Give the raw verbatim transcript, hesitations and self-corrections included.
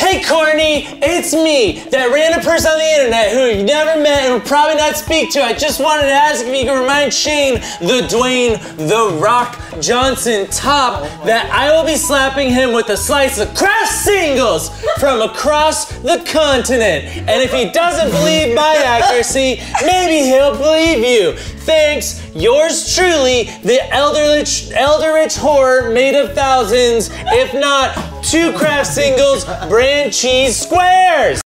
Hey Courtney, it's me, that random person on the internet who you've never met and will probably not speak to. I just wanted to ask if you can remind Shane, the Dwayne The Rock Johnson top, that I will be slapping him with a slice of Kraft singles from across the continent. And if he doesn't believe my accuracy, maybe he'll believe you. Thanks, yours truly, the Elderlich, Elderich whore made of thousands, if not two Kraft singles, brand cheese squares.